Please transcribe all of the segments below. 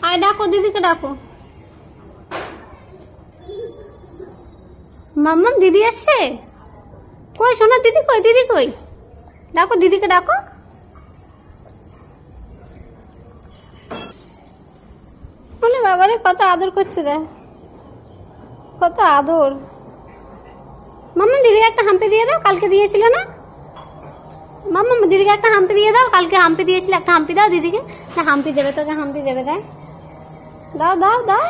আয় ডাকো, দিদিকে ডাকো। মাম্মাম দিদি আসছে। কই সোনা দিদি কই, দিদি কই? ডাকো দিদিকে ডাকো। বলে বাবারে কত আদর করছে, দেখ কত আদর। মাম্মাম দিদিকে একটা হাম্পি দিয়ে দাও, কালকে দিয়েছিল না? মাম্মাম দিদিকে একটা হাম্পি দিয়ে দাও, কালকে হাম্পি দিয়েছিল, একটা হাম্পি দাও দিদিকে। না হাম্পি দেবে তোকে, হাম্পি দেবে। দেয়, দাও দাও দাও।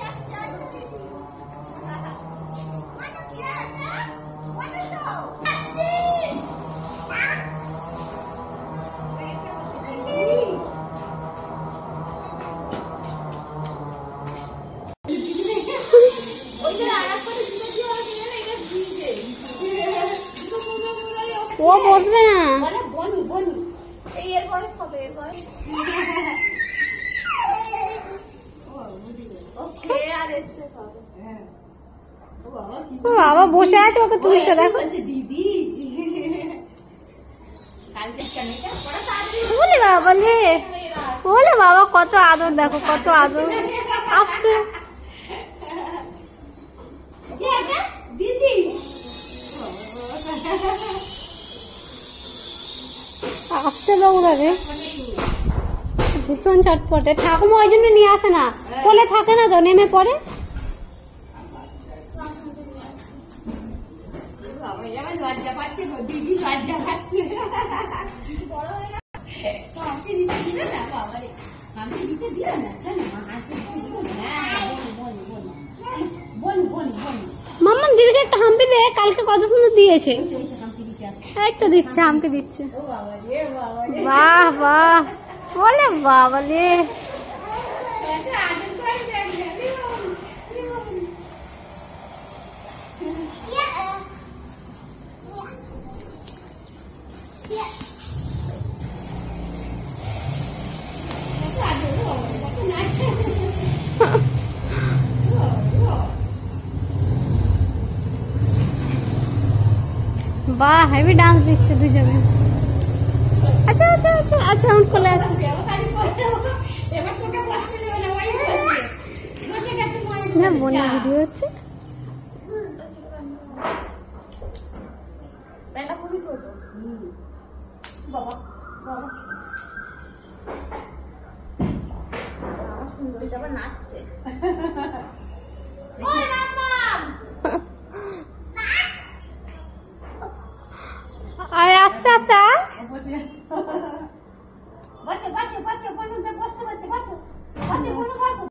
ও বসবে না। ও বাবা বসে আছে, ওকে তুলছে দেখো। বলে বাবা, বলে বলে বাবা কত আদর, দেখো কত আদর। আজকে আসতে দৌড়াবে, ভীষণ চটপটে। ঠাকুমা ওই জন্য নিয়ে আসে না, কোলে থাকে না তো, নেমে পড়ে। মাম্মাম দিদিকে একটা হাম্পি দে, কালকে কত সুন্দর দিয়েছে। এই তো দিচ্ছে, হাম্পি দিচ্ছে। বাহ বাহ, বলে বাবা রে। বাহ হেভি ডান্স দিচ্ছে দুজনে। আচ্ছা আচ্ছা আচ্ছা আচ্ছা, উঠ কোলে আছে। না বোনের ভিডিও হচ্ছে। বাবা বাবা সুন্দরী আবার নাচছে।